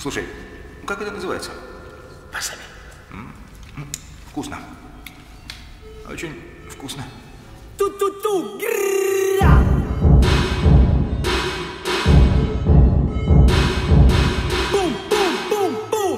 Слушай, как это называется? Wasabi. Вкусно. Очень вкусно. Ту-ту-ту. Бум-бум-бум-бум.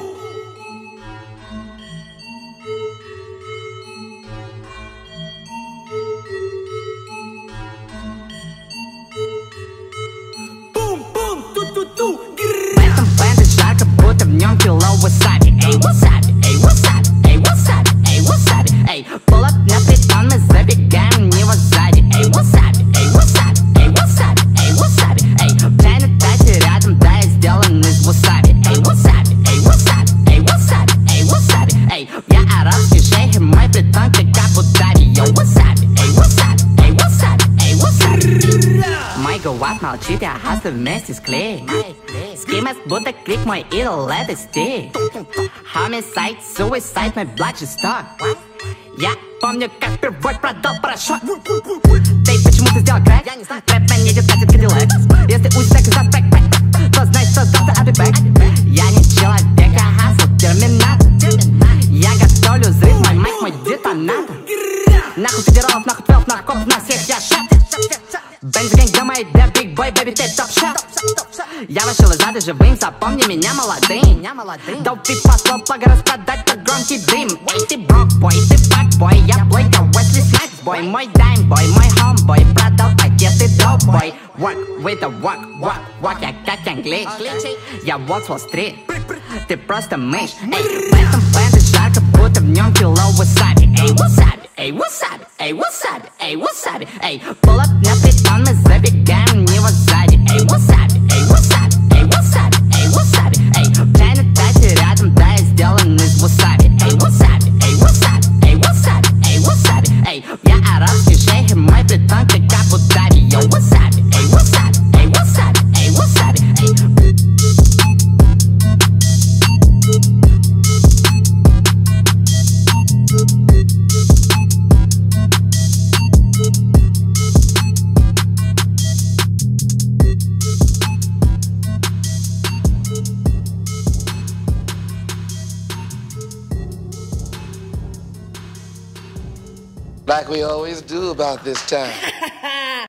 Бум-бум, ту-ту-ту. В этом бенде жарко, будто в нем кило васаби. Эй, васаби, эй, васаби, эй, васаби, эй, васаби. Эй, pull up на притон, мы забегаем не сзади. Эй, васаби, эй, васаби, эй, васаби, эй, васаби. Ей, планет дайте рядом, да, я сделан из васаби. Эй, васаби, эй, васаби, эй, васаби, эй, васаби. Эй, я арабский шейх, и мой притон как Абу-Даби. Йоу, васаби, эй, васаби, эй, васаби, эй, васаби. Мой гуап молчит, я хаслю вместе с клей. Скимас, будто крик, мой идол, это стиль. Homicide, suicide, мой благ жесток. Я помню, как впервые продал порошок. Ты почему ты сделал крэк? Я не знаю. Рэп на едет, катит кадиллак. Если узнак за бэк, то знай, что завтра I'll be back. Я не человек, я хасл, терминатор. Я готовлю взрыв, мой майк, мой детонатор. Нахуй федералов, нахуй твелов, нахуй копов, на всех я шат. Бензогэнг, я мой биг бой, бэби, ты топ-шот. Я вышел из ада живым, запомни меня молодым. Долпи послал, плага распродать под громкий дым. Эй, ты брок-бой, ты фак-бой, я плойка, Уэсли Снайпс-бой. Мой дайм-бой, мой хом-бой, продал пакеты доп-бой. Work with a walk, я как англич. Я Волк с Уолл-стрит, ты просто мышь. Эй, в этом бенде жарко, будто в нем кило васаби. Эй, васаби, эй, васаби, эй, васаби, эй, васаби. Эй, pull up на притон, мы забегаем не сзади. Эй, васаби, эй, васаби, эй, васаби, эй, васаби. Эй, планет дайте рядом, да, я сделан из васаби. Эй, васаби, эй, васаби, эй, васаби, эй, васаби. Эй, я арабский шейх, и мой притон как Абу-Даби. Йоу, васаби, эй, васаби, эй, васаби, эй, васаби. Эй. Like we always do about this time.